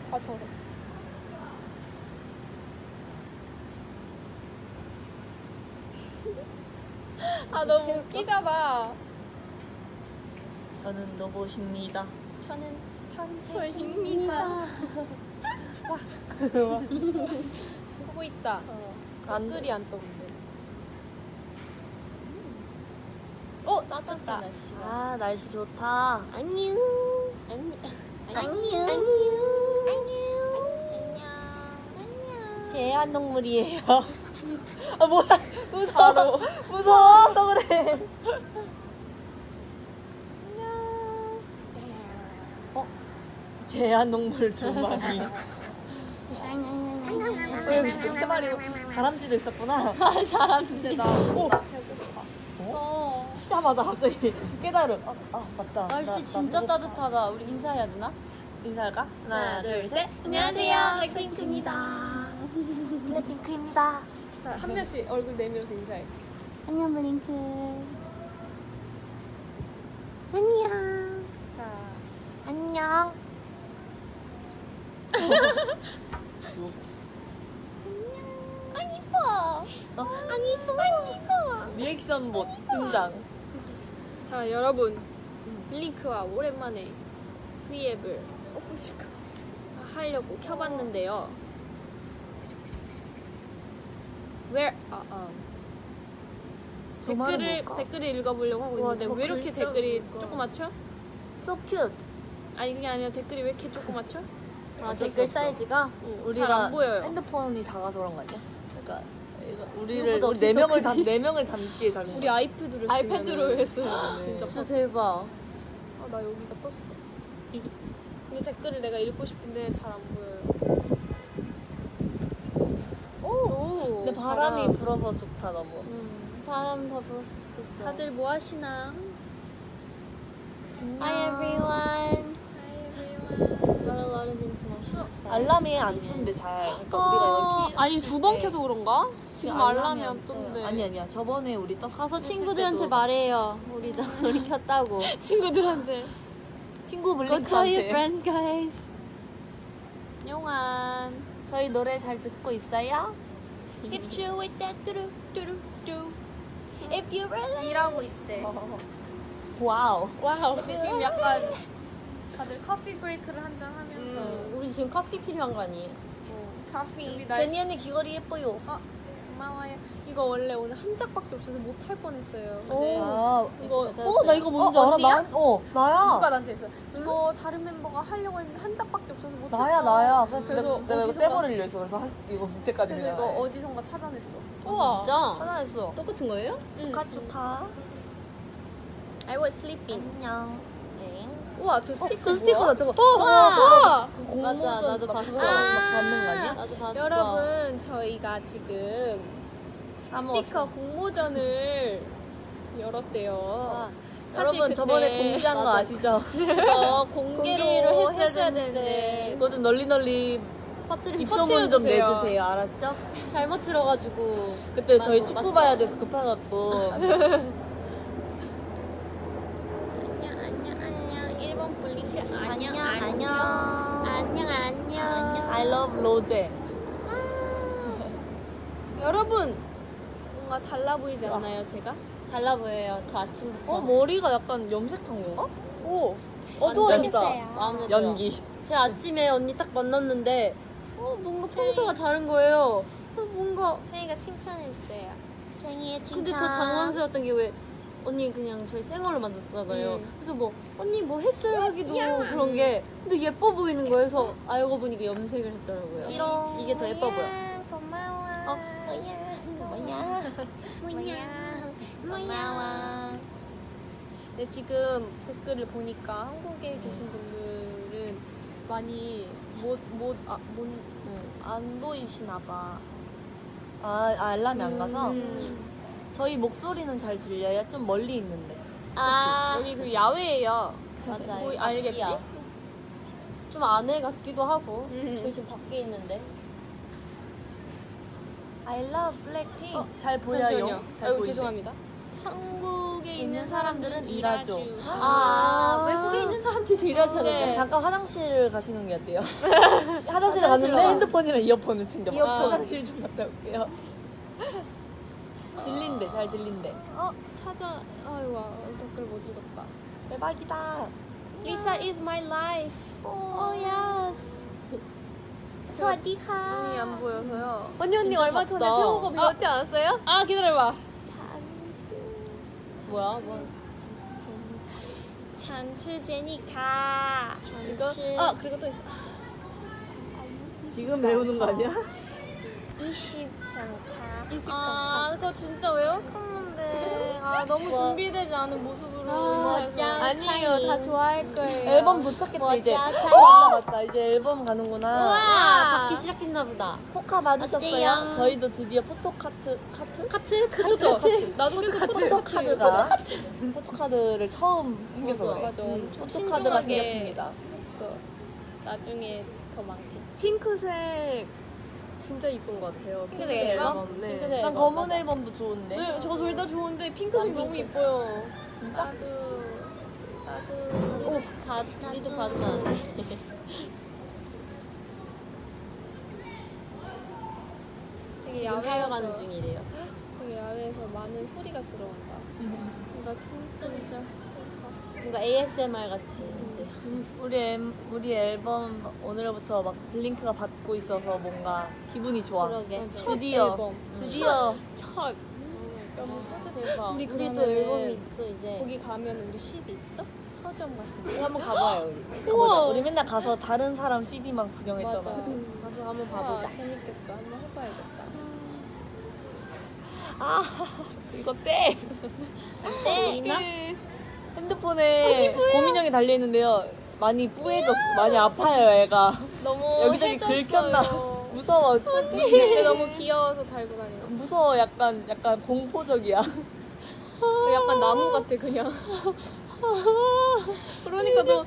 맞춰서. 아 너무 웃기잖아. 저는 로봇입니다. 저는 천재입니다. 하고 있다. 댓글이 안 떠오른대. 따뜻한 날씨가. 아 날씨 좋다. 안녕. 제 애완동물이에요. 아 뭐야 무서워. 무서워서 그래. 안녕. 제 애완동물 2마리. 여기 그 3마리 다람쥐도 있었구나. 사람들다. 오. 시작하자 갑자기 깨달음. 맞다. 날씨 진짜 따뜻하다. 우리 인사해야 되나? 인사할까? 하나, 둘, 셋. 안녕하세요. 블랙핑크입니다. 블랙핑크입니다. 자, 한 명씩 얼굴 내밀어서 인사해. 안녕 블링크. 안녕. 자, 안녕. 안 이뻐. 안 이뻐. 리액션 못 등장. 자, 여러분. 블링크와 오랜만에 V앱을 조금씩 하려고 켜봤는데요. 저 말은 뭘까? 댓글을 읽어보려고 하고 있는데 저 왜 이렇게 글자 댓글이 뭘까? 조그맣죠? So cute. 아니 그게 아니라 댓글이 왜 이렇게 조그맣죠? 댓글 사이즈가 잘 우리가 안 보여요. 핸드폰이 작아서 그런 거 아니야? 그러니까 우리 이거보다 네 명을 어떻게 네 명을 담기에 작은 우리 거. 아이패드로 쓰면 아이패드로 했어요. 진짜 진짜 대박. 나 여기가 떴어. 근데 댓글을 내가 읽고 싶은데 잘 안 보여요. 오, 근데 바람이 불어서 좋다 너무. 바람 더 불었으면 좋겠어. 다들 뭐 하시나? Hi everyone. Got a lot of international fans. 알람이 안 뜬대 잘. 그러니까 우리가 여기 아니 두 번 켜서 그런가? 지금 알람이 안 떴는데. 아니야. 저번에 우리 떴을 가서 때 친구들한테 때도 말해요. 우리 켰다고. 친구들한테. 친구 Go tell your 블링크한테 friends, guys. 용환. 저희 노래 잘 듣고 있어요? Hit you with that 뚜루뚜루뚜. If you really 일하고 있대. 와우. 와우. 지금 약간 다들 커피 브레이크를 한잔 하면서 우리 지금 커피 필요한 거 아니에요? 커피. 제니 언니 귀걸이 예뻐요. 고마워요. 이거 원래 오늘 한 짝밖에 없어서 못 할 뻔했어요. 근데 이거 나 이거 뭔지 알아? 언니야? 나야. 누가 나한테 했어? 이거 다른 멤버가 하려고 했는데 한 짝밖에 없어서 못 했다. 나야. 그래서 내가 이거 어디선가- 떼버리려 했어. 그래서 이거 밑에까지 그래서 그냥 이거 어디선가 찾아냈어. 우와. 진짜? 찾아냈어. 똑같은 거예요? 축하. I was sleeping. 안녕. 우와 저 스티커 저 스티커다 저거. 우와. 맞아, 나도 봤어. 막 받는 거 아니야? 나도 봤어. 여러분 저희가 지금 스티커 공모전을 열었대요. 사실 여러분 저번에 그때 공지한 거 맞아. 아시죠? 공개로 했어야 되는데 이거 좀 널리 퍼트리 입소문 좀 퍼뜨려주세요. 내주세요. 알았죠? 잘못 들어가지고. 그때 저희 못 축구 봤어. 봐야 돼서 급해갖고 안녕 일본 블링크 안녕. I love 로제. 여러분 뭔가 달라 보이지 않나요 제가? 달라 보여요. 저 아침부터. 머리가 약간 염색한 건가? 오 어두워졌다. 마음에 들어. 연기. 제가 아침에 언니 딱 만났는데 뭔가 평소가 다른 거예요. 뭔가 저희가 칭찬했어요. 생이의 칭찬. 근데 더 당황스러웠던 게 왜 언니 그냥 저희 생얼로 만났잖아요. 그래서 뭐 언니 뭐 했어요 하기도 그런 게 근데 예뻐 보이는 거예요. 그래서 알고 보니까 염색을 했더라고요. 이게 더 예뻐 보여. 고마워. 고마워. 근데 지금 댓글을 보니까 한국에 계신 분들은 많이 안 보이시나 봐. 알람이 안 가서 저희 목소리는 잘 들려요. 좀 멀리 있는데. 여기 그리고 야외예요. 맞아요. 알겠지? 밖이야. 좀 안에 같기도 하고. 음. 저희 지금 밖에 있는데. I love Blackpink. 잘 보여요. 잠시만요. 잘 아이고 보이네. 죄송합니다. 한국에 있는 사람들은 일하죠. 일하죠. 외국에 있는 사람들도 일하잖아요. 네. 잠깐 화장실 가시는 게 어때요? 화장실 화장실로 갔는데 가. 핸드폰이랑 이어폰을 챙겨. 이어폰. 화장실 좀 갔다 올게요. 들린대, 잘 들린대. 찾아. 아이고 댓글 못 읽었다. 대박이다. Lisa is my life. Oh yes. สวัสดีค่ะ 눈이 안 보여서요. 언니 진짜 얼마 전에 작다. 태국어 배웠지 않았어요? 아 기다려봐. 뭐야? 뭐. 잔치제니까. 이거. 그리고 또 있어. 지금 배우는 거 아니야? 23카. 그거 진짜 외웠었는데. 너무 뭐. 준비되지 않은 모습으로 짠. 인사해서. 아니에요, 다 좋아할 거예요. 앨범 도착했다 이제. 맞아. 맞다. 이제 앨범 가는구나. 우와, 와. 받기 시작했나 보다. 포카 받으셨어요? 어때요? 저희도 드디어 포토카트 카트? 카트? 그죠? 카트? 나도 계속 포토카드가 포토카드를 처음 생겨서 그래. 맞아. 엄청 포토카드가 신중하게 생겼습니다. 했어. 나중에 더 많겠지. 핑크색 진짜 이쁜 것 같아요. 핑크색 앨범? 네. 핑크색 난 검은 앨범도 좋은데. 네, 저 둘 다 좋은데 핑크색 난 너무 핑크. 이뻐요. 나도. 우리도 받으면 안 돼. 되게 지금 사용하는 중이래요. 되게 야외에서 많은 소리가 들어온다. 나 진짜 뭔가 ASMR 같이. 우리 앨범 오늘부터 막 블링크가 받고 있어서 뭔가 기분이 좋아. 그러게. 드디어 앨범. 드디어 첫. 너무 대박. 우리도 그러면은 앨범이 있어 이제. 거기 가면 우리 CD 있어? 서점 같은 거. 한번 가봐요 우리. 가보자. 우리 맨날 가서 다른 사람 CD만 구경했잖아. 맞아. 가서 한번 우와, 봐보자. 재밌겠다. 한번 해봐야겠다. 이거 떼. 네. 핸드폰에 고민형이 달려 있는데요. 많이 뿌해졌어. 많이 아파요, 애가. 너무 여기저기 해졌어요. 긁혔나? 무서워. 근데 너무 귀여워서 달고 다녀. 무서워. 약간 공포적이야. 약간 나무 같아 그냥. 그러니까 너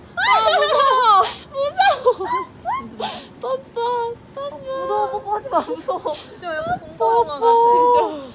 무서워. 뽀뽀하지 마. 무서워. 진짜 약간 공포영화 같아.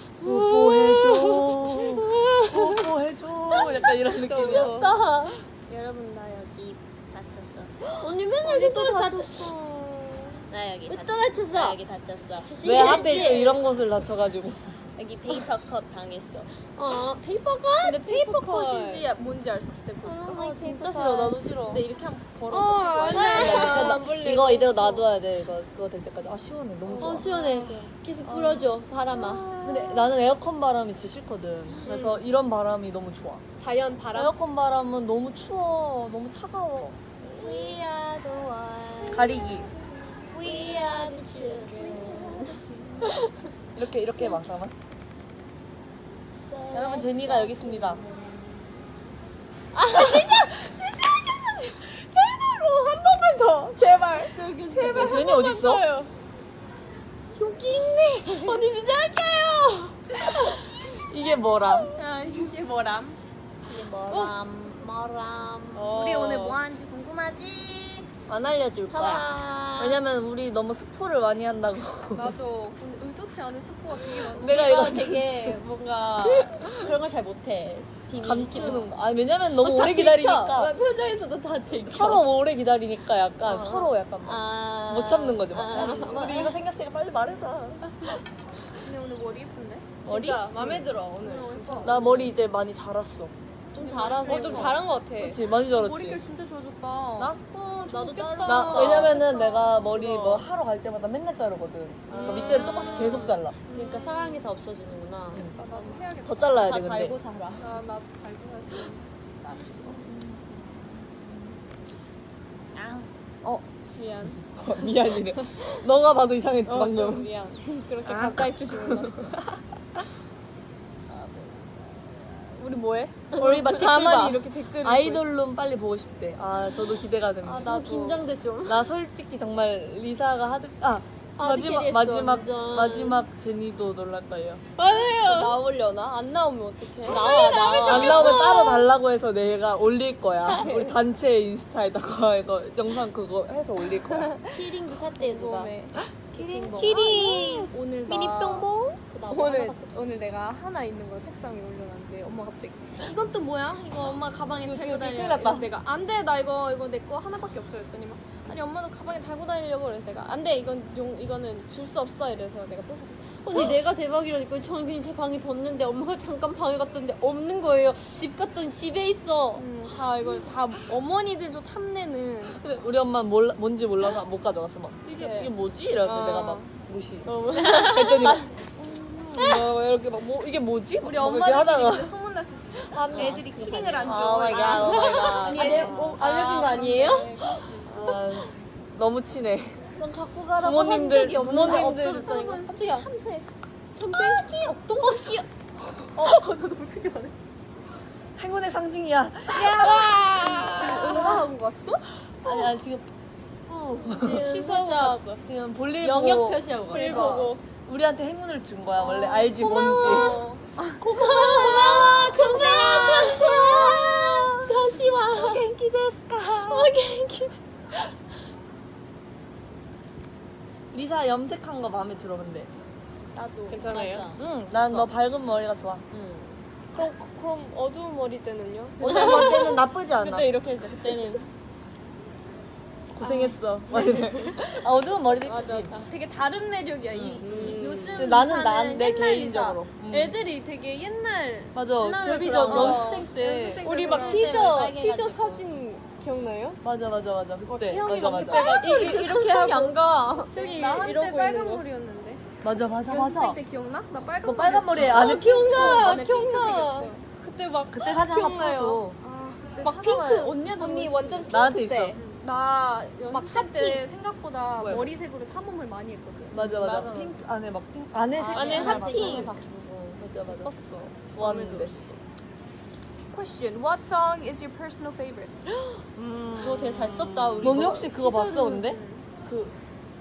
뽀뽀해줘. 약간 이런 느낌이야. 여러분 나 여기 다쳤어. 언니 맨날 손가락 다쳤어. 나 여기 왜 또 다쳤어? 나 여기 다쳤어. 왜 하필 또 이런 곳을 다쳐가지고. 여기 페이퍼 컷 당했어. 페이퍼가? 근데 페이퍼 컷인지 뭔지 알 수 없을 때 보여줄까? 아, 진짜 싫어. 나도 싫어. 근데 이렇게 한번 어, 벌어져. 안 볼래. 이거 이대로 놔둬야 돼. 이거 그거 될 때까지. 아 시원해. 너무 좋아. 시원해. 계속 불어줘 바람아. 근데 나는 에어컨 바람이 진짜 싫거든. 그래서 이런 바람이 너무 좋아. 자연 바람. 에어컨 바람은 너무 추워. 너무 차가워. We are the one. 가리기. We are the children. 이렇게 해봐. 잠깐만. 여러분 제니가 여기 있습니다. 한 번만 더. 제발. 제발 제니 어디 있어? 써요. 여기 있네. 언니 진짜 할게요. 이게 뭐람? 이게 뭐람? 머람. 우리 오늘 뭐 하는지 궁금하지? 안 알려줄 거야. 봐봐. 왜냐면 우리 너무 스포를 많이 한다고. 맞아. 근데 의도치 않은 스포가 되게 많아. 내가 이거 이거 되게 뭔가 그런 걸 잘 못해. 비밀 감추는 거. 아 왜냐면 너무 다 오래 들켜. 기다리니까. 표정에서도 다 들켜. 서로 오래 기다리니까 약간 서로 약간 막 못 참는 거죠. 막. 아, 우리 이거 생겼으니까 빨리 말해서. 근데 오늘 머리 예쁜데? 머리? 진짜 마음에 들어 오늘. 나 머리 이제 많이 자랐어. 좀 잘하세요. 좀 잘한 것 같아. 그치 많이 자랐지. 머릿결 진짜 좋아졌다. 나? 나도 좋겠다. 나 왜냐면은 내가 머리 뭐 하러 갈 때마다 맨날 자르거든. 그러니까 밑에를 조금씩 계속 잘라. 그러니까 사랑이 다 없어지는구나. 나도 해야겠다. 더 잘라야 다 돼 근데. 달고 살아. 나도 달고 사실 자를 수가 없었어. 어 미안. 미안이래. 너가 봐도 이상했지 좀 방금. 미안. 그렇게 가까이 있을 줄 몰랐어. 우리 뭐해? 우리 막 댓글 가만히 봐. 이렇게 댓글 읽고 아이돌룸 빨리 보고 싶대. 아 저도 기대가 됩니다. 있어. 나도 긴장돼 좀. 나 솔직히 정말 리사가 하드캐리했어, 완전. 마지막 제니도 놀랄 거예요. 맞아요. 나오려나? 안 나오면 어떡해? 나와. 안 나오면 따로 달라고 해서 내가 올릴 거야. 우리 단체 인스타에다가 이거 영상 그거 해서 올릴 거야. 키링도 샀대 누가. 궁금해. 키링 키링. 오늘 나 미니병봉. 나도 오늘 하나밖에 없어. 오늘 내가 하나 있는 거 책상 위에 올려놨는데 엄마가 갑자기 이건 또 뭐야? 이거 엄마 가방에 이거 달고 다녀. 큰일 났다. 이래서 내가 안 돼, 나 이거 내 거 하나밖에 없어. 그랬더니 막 아니 엄마도 가방에 달고 다니려고 그래서 내가 안 돼, 이거는 줄 수 없어. 이래서 내가 뺏었어. 언니 내가 대박이라니까. 저는 그냥 제 방에 뒀는데 엄마가 잠깐 방에 갔던데 없는 거예요. 집 갔더니 집에 있어. 다 이거 다 어머니들도 탐내는. 근데 우리 엄마는 뭔지 몰라서 못 가져갔어. 막 이게 뭐지? 이러는데 내가 막 무시. 너무 그랬더니 막 이렇게 막 이게 뭐지? 우리 막 이렇게 엄마들끼리 하다가 근데 소문날 수 있어. 애들이 키링을 안 오 줘. 마이 갓, 오 마이 갓. 아니, 알려준 거 아니에요? 아, 너무 친해. 넌 갖고 가라고 부모님들- 한 적이 없는데 부모님들- 없어졌다니까. 갑자기 참새. 참새? 똥꼬 끼 행운의 상징이야. 응가하고 갔어? 아니 지금 지금 씻어고 살짝 갔어. 지금 볼일 영역 보고 표시하고 가. 볼 보고. 우리한테 행운을 준 거야. 원래 알지 뭔지. 고마워 참새야. 다시 와. 겐키 데스까. 겐키. 리사 염색한 거 마음에 들어 근데. 나도 괜찮아요? 맞아. 응, 난 너 밝은 머리가 좋아. 응. 그럼 어두운 머리 때는요? 어떤 때는 나쁘지 않아. 그때 이렇게 했죠. 그때는 고생했어. 아, 어두운 머리도 맞아. 예쁘지. 되게 다른 매력이야. 요즘 근데 나는 리사는 내 옛날 개인적으로. 리사. 애들이 되게 옛날 맞아. 옛날로 데뷔 돌아가. 전 연습생 때. 연습생 우리 때 막 그럴 티저 빨개가지고. 사진 기억나요? 맞아. 그때. 태영이 맞아. 막 그때 막 이렇게 하고 안 가. 저기 나 한때 이러고 빨간 있는 거. 머리였는데 맞아. 연습생 때 기억나? 나 빨간 너 빨간 머리에 머리였어. 안에 핑크. 안에 기억나. 핑크색이었어. 그때 막 그때 사진 하나 기억나요. 풀어줘. 아 그때 막 찾아봐요. 핑크 언니한테 언니 물어볼 수 완전 있어. 나한테 핑크 때. 나 연습생 핫 때 생각보다 뭐야? 머리색으로 탐험을 많이 했거든. 맞아. 맞아. 핑크 안에 막 핑크 안에 색. 안에 하나 핫핑. 바꾸고. 맞아. 예뻤어. 좋았는데. Question: What song is your personal favorite? 그거 되게 잘 썼다. 우리 너는 뭐 혹시 그거 봤어 시설은- 근데? 그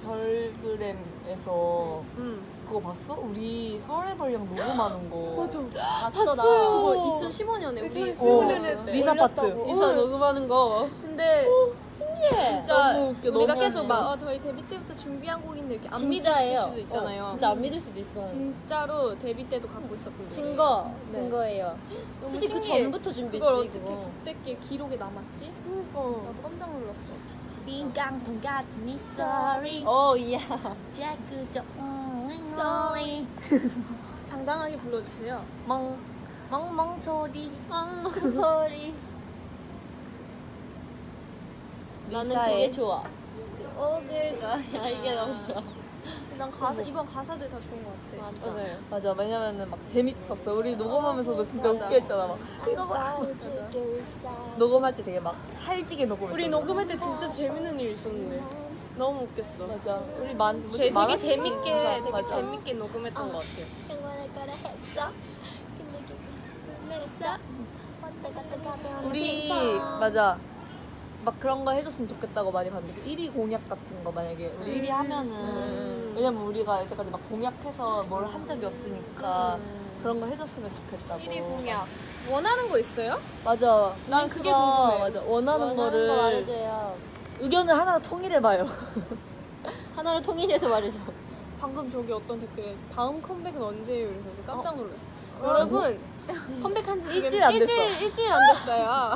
별그램에서 그거 봤어? 우리 Forever Young 녹음하는 거. 봤어 나. 그거 2015년에 우리 어, 리사 파트. 이사 녹음하는 거. 근데 진짜 너무 웃겨, 우리가 너무 계속 웃겨. 막 저희 데뷔 때부터 준비한 곡인데 이렇게 안 믿을 진짜예요. 수도 있잖아요. 진짜 안 믿을 수도 있어. 진짜로 데뷔 때도 갖고 있었거든요. 증거예요. 너무 솔직히 그 신기해. 전부터 준비했지. 그걸 어떻게 그거. 그때 기록에 남았지? 그러니까. 나도 깜짝 놀랐어. 빈깡통 같은 이 sorry. 이야. 자그저 Sorry. 당당하게 불러주세요. 멍멍 소리. 소리. 나는 리사의- 그게 좋아. 오글거려. 이게 너무 좋아. 난 이번 가사들 다 좋은 것 같아. 맞아. 맞아. 왜냐면은 막 재밌었어. 우리 녹음하면서도 진짜 맞아. 웃겼잖아. 막 이거 봐. 녹음할 때 되게 막 찰지게 녹음했어. 우리 녹음할 때 진짜 재밌는 일 있었는데 너무 웃겼어. 맞아. 우리 되게 재밌게 되게 맞아. 재밌게 녹음했던 것 같아요. 우리 맞아. 막 그런 거 해줬으면 좋겠다고 많이 봤는데 1위 공약 같은 거 만약에 우리 1위 하면은 왜냐면 우리가 여태까지 막 공약해서 뭘 한 적이 없으니까 그런 거 해줬으면 좋겠다고. 1위 공약. 원하는 거 있어요? 맞아. 난 그게 링크가 궁금해. 맞아. 원하는 거 거를 말해줘요. 의견을 하나로 통일해봐요. 하나로 통일해서 말해줘. 방금 저기 어떤 댓글에 다음 컴백은 언제예요? 이래서 저 깜짝 놀랐어. 여러분 컴백한 지 지금 일주일 안 됐어. 일주일 안 됐어요.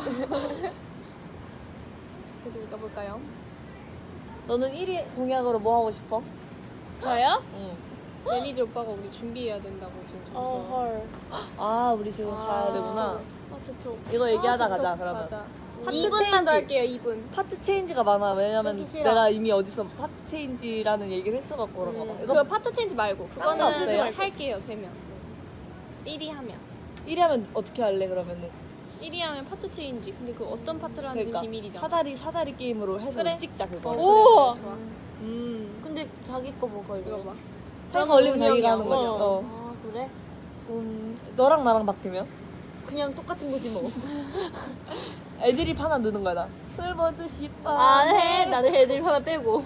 그래도 읽어볼까요? 너는 1위 공약으로 뭐 하고 싶어? 저요? 응. 매니저 오빠가 우리 준비해야 된다고 지금 저기서. 헐. 아 우리 지금 가야 되구나. 아, 제초. 이거 얘기하다 제초. 가자 그러면. 맞아. 파트 2분만 체인지. 더 할게요. 2분. 파트 체인지가 많아. 왜냐면 듣기 싫어. 내가 이미 어디서 파트 체인지라는 얘기를 했어갖고 그런가 봐. 그거 파트 체인지 말고 그거는 상관없어요? 할게요. 되면 1위 하면 1위 하면 어떻게 할래 그러면은? 1위 하면 파트 체인지. 근데 그 어떤 파트라는 게 그러니까 비밀이잖아. 사다리 게임으로 해서 그래. 찍자 그거. 오. 좋아. 근데 자기 거 뭐 걸려? 이거 봐. 자기가 올리면 자기가 운영이야. 하는 거지. 어. 아 그래? 너랑 나랑 바뀌면? 그냥 똑같은 거지 뭐. 애드립 하나 넣는 거야 나. 술 먹듯이 안 해. 나는 애들 하나 빼고.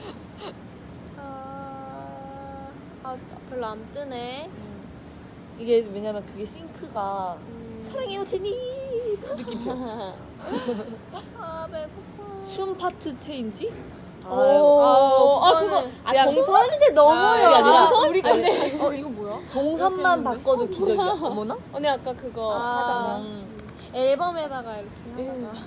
별로 안 뜨네. 이게 왜냐면 그게 싱크가 사랑해요 제니 그 느낌이야. 아 배고파. 춤 파트 체인지? 그거는 동선 이제 너무해요. 그게 아니라 우리가 이거 뭐야? 동선만 바꿔도 기적이야. 어머나? 언니 아까 그거 하다가 앨범에다가 이렇게 하다가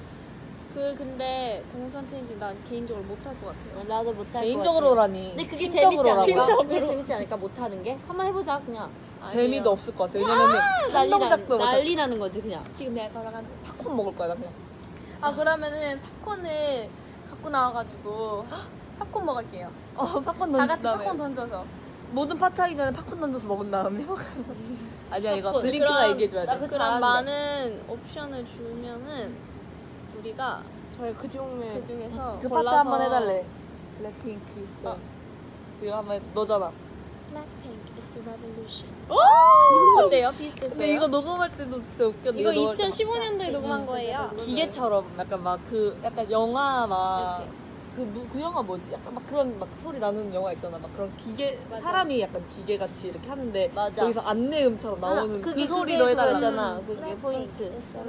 근데 동선 체인지 난 개인적으로 못할 것 같아요. 나도 못할 개인적으로라니. 근데 그게 팀적으로라고. 재밌지 않을까? 그게 재밌지 않을까? 못하는 게? 한번 해보자 그냥. 재미도 없을 것 같아. 왜냐면은 한 동작도 못 난리 나는 거지 그냥. 지금 내가 걸어가는 팝콘 먹을 거야 나 그냥. 그러면은 팝콘을 갖고 나와가지고 팝콘 먹을게요. 팝콘 던진 다 같이 다음에 팝콘 던져서. 모든 파트 하기 전에 팝콘 던져서 먹은 다음에 아니야 이거 팝콘. 블링크가 얘기해줘야 나 돼. 그거 그럼 잘하는데. 많은 옵션을 주면은 우리가 저희 그 중에 그 중에서 그 파트 한번 해달래. 블랙핑크 있어. 지금 한번 너잖아. Blackpink is the revolution. 어때요? 비슷했어요? 근데 이거 녹음할 때도 진짜 웃겼는데 이거 녹음할 때 2015년도에 녹음한 거예요. 기계처럼 약간 막 약간 영화 막 그 영화 뭐지? 약간 막 그런 막 소리 나는 영화 있잖아. 막 그런 기계 맞아. 사람이 약간 기계 같이 이렇게 하는데 맞아. 거기서 안내음처럼 나오는 그 소리로 그거 해달라. 있잖아. 그게 포인트.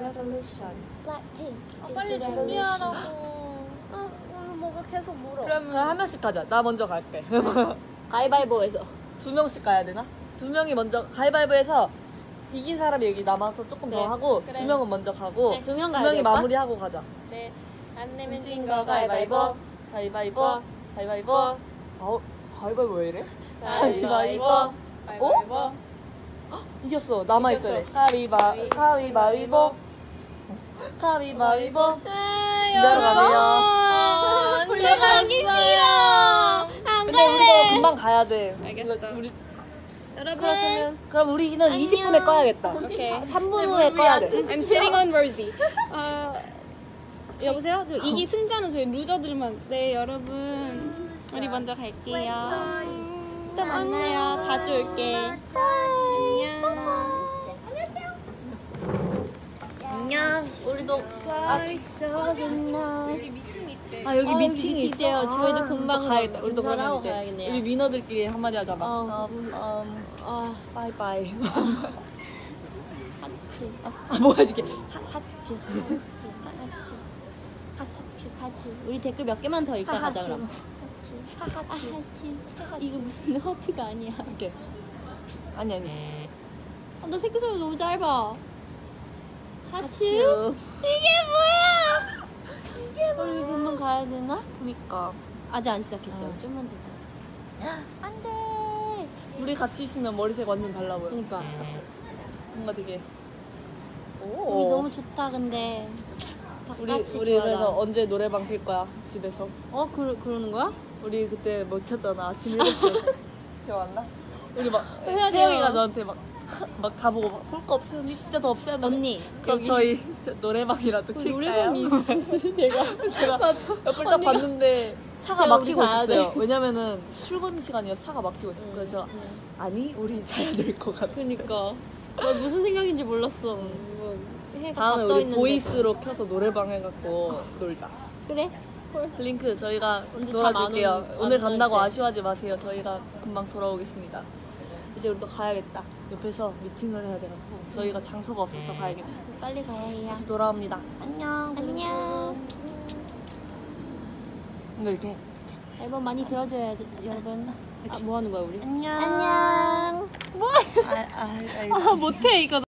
빨리 준비하라고. 오늘 뭐가 계속 물어. 그럼 한 명씩 가자. 나 먼저 갈게. 가위바위보에서. 2명씩 가야 되나? 2명이 먼저 가위바위보해서 이긴 사람이 여기 남아서 조금 더 그래. 하고 그래. 2명은 먼저 가고 네. 2명 가야 2명이 될까? 마무리하고 가자. 네. 안 내면 진 진 거 거 가위바위보. 가위바위보. 가위바위보. 어. 가위바위보. 가위바위보 왜 이래? 가위바위보. 가위바위보. 이겼어. 남아 있어요. 가위바위보. 가위바위보. 준비하러 가세요. 불러가기 싫어. 안 근데 우리도 갈래. 금방 가야 돼. 알겠어. 우리 여러분. 그럼 우리는 20분에 꺼야겠다. 오케이. 3분 후에 꺼야 돼. I'm sitting on Rosie. 여보세요? 이기 승자는 저희 루저들만. 네, 여러분. 우리 먼저 갈게요. 또 만나요. 자주 올게. 안녕. 우리도 여기 미팅 있대. 여기 미팅이 있어. 있대요. 저희도 금방 가야겠다. 우리도 인사를 그러면 하고 이제 가야겠네요. 우리 위너들끼리 한마디 하자. 바이바이. 뭐야 이게? 하트. 하트. 우리 댓글 몇 개만 더 읽다 가자 그럼. 하트. 이거 무슨 허트가 아니야. 이렇게. 아니. 너 새끼소리 너무 짧아. 하트? 이게 우리 금방 가야 되나? 그니까 아직 안 시작했어요. 좀만 더. 안 돼. 우리 같이 있으면 머리색 완전 달라 보여. 그러니까 뭔가 되게. 여기 너무 좋다 근데. 우리 바깥이 그래서 좋아요. 언제 노래방 킬 거야 집에서. 그러는 거야? 우리 그때 뭐 켰잖아. 아침 7시. 기억 안 나? 우리 막 해야 돼요. 채영이가 저한테 막 다 보고 볼 거 없어요 언니 진짜 더 없어요 언니. 그럼 저희 노래방이라도 킬까요? 노래방이 있어. 제가 옆을 딱 봤는데 차가 제가 막히고 우리 가야 있었어요. 돼. 왜냐면은 출근 시간이어서 차가 막히고 있었어요. 그래서 제가 아니 우리 자야 될 것 같아. 그니까. 나 무슨 생각인지 몰랐어. 해가 다음에 다 우리 떠있는데. 보이스로 켜서 노래방 해갖고 놀자. 그래? 링크 저희가 언제 놀아줄게요. 잠안 오늘 올 간다고 때. 아쉬워하지 마세요. 저희가 금방 돌아오겠습니다. 이제 우리도 가야겠다. 옆에서 미팅을 해야 돼갖고 저희가 장소가 없어서 가야겠다. 빨리 가야 해요. 다시 돌아옵니다. 안녕. 안녕. 이거 이렇게. 앨범 많이 들어줘야 돼, 여러분. 뭐 하는 거야 우리? 안녕. 안녕. 못해 이거.